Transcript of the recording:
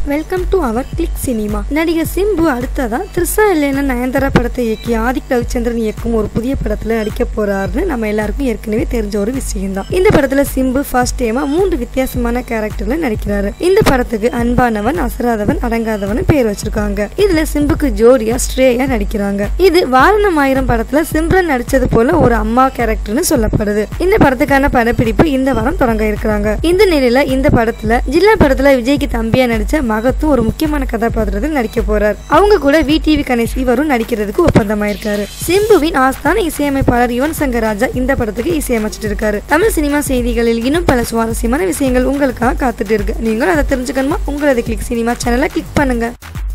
Welcome to our click cinema. நடிகர் சிம்பு அடுத்ததா த்ரிஷா இல்லைன்னா நயன்தாரா படத்தை இயக்கி ஆதிக் ரவிச்சந்திரன் இயக்கும் ஒரு புதிய படத்துல நடிக்க போறாருன்னு நம்ம எல்லாருக்கும் ஏற்கனவே தெரிஞ்ச ஒரு விஷயம் தான். இந்த படத்துல சிம்பு ஃபர்ஸ்ட் டைமா 3 வித்தியாசமான கேரக்டர்ல நடிக்கிறாரு. இந்த படத்துக்கு அன்பானவன், அசராதவன், அடங்காதவன் பேர் வச்சிருக்காங்க. இதுல சிம்புக்கு ஜோடியா ஸ்ரேயா நடிக்கிறாங்க. இது வாரணம் ஆயிரம் படத்துல சிம்ரன் நடிச்சது போல ஒரு அம்மா கேரக்டர்னு சொல்லப்படுது. இந்த படத்துக்கான படப்பிடிப்பு இந்த வாரம் தொடங்க இருக்கிறாங்க. இந்த நிலையில இந்த படத்துல ஜில்லா படத்துல விஜய்க்கு தம்பியா நடிச்ச மகத்தும் ஒரு முக்கியமான கதாபாத்திரத்தில் நடிக்க போறார். அவங்க கூட VTV கணேஷ் இவரும் நடிக்கிறதுக்கு ஒப்பந்தமாயிருக்காரு. சிம்புவின் ஆஸ்தான இசையமைப்பாளர் யுவன் சங்கர் ராஜா இந்த படத்துக்கு இசையமைச்சிட்டு இருக்காரு. தமிழ் சினிமா செய்திகளில் இன்னும் பல சுவாரஸ்யமான விஷயங்கள் உங்களுக்காக காத்துட்டு இருக்கு. நீங்களும் அதை தெரிஞ்சுக்கணுமா? உங்களது கிளிக் சினிமா சேனலை கிளிக் பண்ணுங்க.